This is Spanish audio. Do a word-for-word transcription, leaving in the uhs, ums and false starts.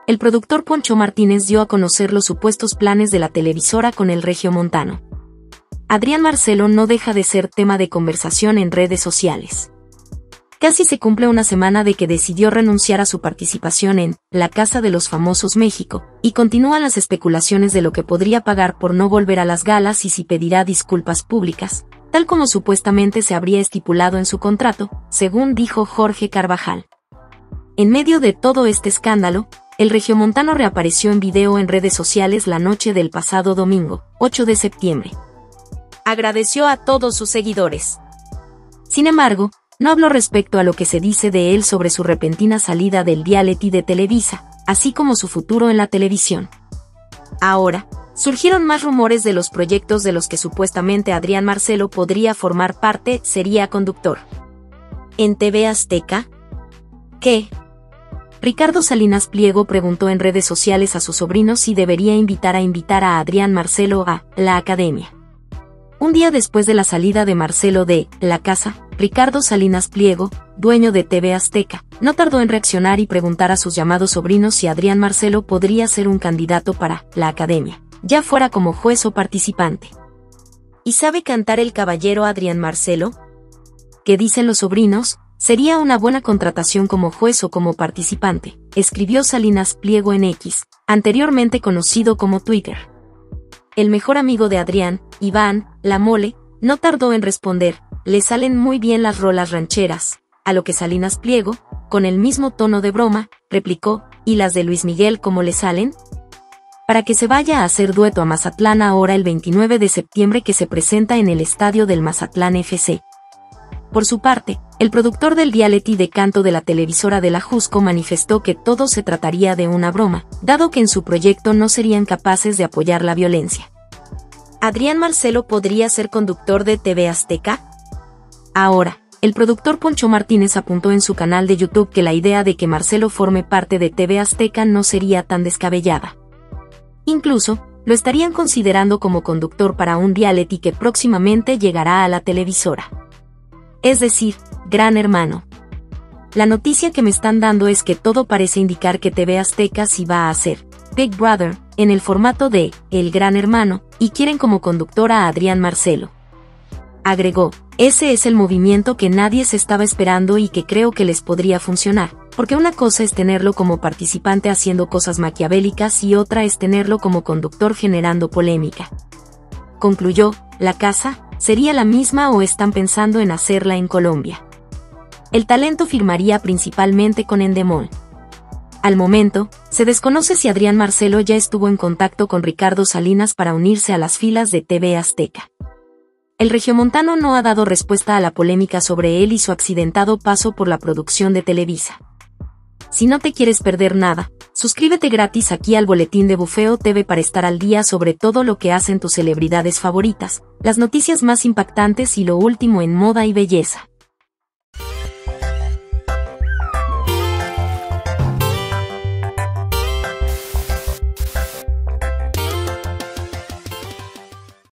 el productor Poncho Martínez dio a conocer los supuestos planes de la televisora con el regiomontano. Adrián Marcelo no deja de ser tema de conversación en redes sociales. Casi se cumple una semana de que decidió renunciar a su participación en La Casa de los Famosos México, y continúan las especulaciones de lo que podría pagar por no volver a las galas y si pedirá disculpas públicas, tal como supuestamente se habría estipulado en su contrato, según dijo Jorge Carvajal. En medio de todo este escándalo, el regiomontano reapareció en video en redes sociales la noche del pasado domingo, ocho de septiembre. Agradeció a todos sus seguidores. Sin embargo, no habló respecto a lo que se dice de él sobre su repentina salida del reality de Televisa, así como su futuro en la televisión. Ahora, surgieron más rumores de los proyectos de los que supuestamente Adrián Marcelo podría formar parte. Sería conductor en T V Azteca. ¿Qué? Ricardo Salinas Pliego preguntó en redes sociales a su sobrino si debería invitar a invitar a Adrián Marcelo a La Academia. Un día después de la salida de Marcelo de La Casa, Ricardo Salinas Pliego, dueño de T V Azteca, no tardó en reaccionar y preguntar a sus llamados sobrinos si Adrián Marcelo podría ser un candidato para La Academia, ya fuera como juez o participante. ¿Y sabe cantar el caballero Adrián Marcelo? ¿Qué dicen los sobrinos? Sería una buena contratación como juez o como participante, escribió Salinas Pliego en X, anteriormente conocido como Twitter. El mejor amigo de Adrián, Iván, La Mole, no tardó en responder, le salen muy bien las rolas rancheras, a lo que Salinas Pliego, con el mismo tono de broma, replicó, ¿y las de Luis Miguel cómo le salen? Para que se vaya a hacer dueto a Mazatlán ahora el veintinueve de septiembre que se presenta en el estadio del Mazatlán F C. Por su parte, el productor del reality de canto de la televisora de la Jusco manifestó que todo se trataría de una broma, dado que en su proyecto no serían capaces de apoyar la violencia. ¿Adrián Marcelo podría ser conductor de T V Azteca? Ahora, el productor Poncho Martínez apuntó en su canal de YouTube que la idea de que Marcelo forme parte de T V Azteca no sería tan descabellada. Incluso, lo estarían considerando como conductor para un reality que próximamente llegará a la televisora. Es decir, Gran Hermano. La noticia que me están dando es que todo parece indicar que T V Azteca sí va a hacer Big Brother, en el formato de El Gran Hermano, y quieren como conductor a Adrián Marcelo. Agregó, ese es el movimiento que nadie se estaba esperando y que creo que les podría funcionar, porque una cosa es tenerlo como participante haciendo cosas maquiavélicas y otra es tenerlo como conductor generando polémica. Concluyó, La Casa ¿sería la misma o están pensando en hacerla en Colombia? El talento firmaría principalmente con Endemol. Al momento, se desconoce si Adrián Marcelo ya estuvo en contacto con Ricardo Salinas para unirse a las filas de T V Azteca. El regiomontano no ha dado respuesta a la polémica sobre él y su accidentado paso por la producción de Televisa. Si no te quieres perder nada, suscríbete gratis aquí al Boletín de Bufeo T V para estar al día sobre todo lo que hacen tus celebridades favoritas, las noticias más impactantes y lo último en moda y belleza.